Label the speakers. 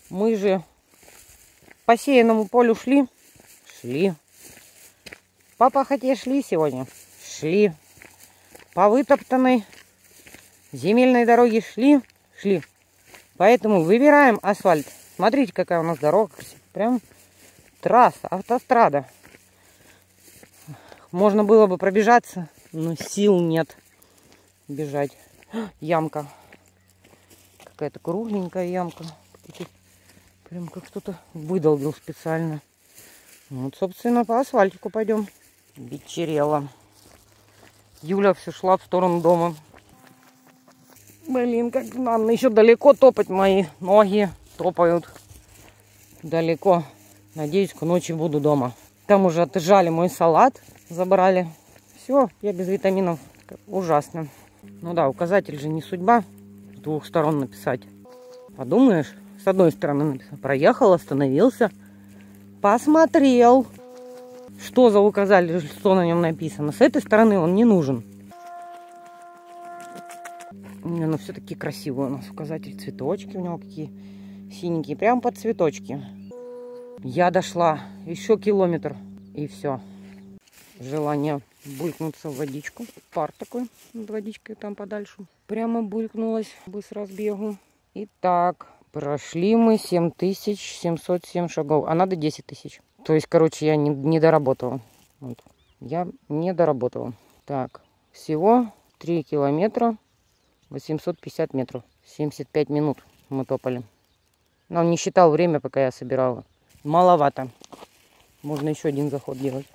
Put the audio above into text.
Speaker 1: Мы же по сеянному полю шли. По пахоте шли сегодня. По вытоптанной земельной дороге шли. Поэтому выбираем асфальт. Смотрите, какая у нас дорога. Прям трасса, автострада. Можно было бы пробежаться, но сил нет бежать. Ямка. Какая-то кругленькая ямка. Прям как кто-то выдолбил специально. Вот, собственно, по асфальтику пойдем. Вечерело. Юля все шла в сторону дома. Блин, как нам еще далеко топать, мои ноги топают. Далеко. Надеюсь, к ночи буду дома. Там уже отжали мой салат. Забрали. Все, я без витаминов. Ужасно. Ну да, указатель же не судьба. С двух сторон написать. Подумаешь, с одной стороны написал. Проехал, остановился. Посмотрел. Что за указатель, что на нем написано. С этой стороны он не нужен. Но все-таки красивый у нас указатель. Цветочки у него какие синенькие. Прям под цветочки. Я дошла. Еще километр. И все. Желание булькнуться в водичку. Пар такой над водичкой там подальше. Прямо булькнулась с разбегу. Итак, прошли мы 7707 шагов. А надо 10 тысяч. То есть, короче, я не доработала. Вот. Я не доработала. Так, всего 3 километра 850 метров. 75 минут мы топали. Но он не считал время, пока я собирала. Маловато. Можно еще один заход делать.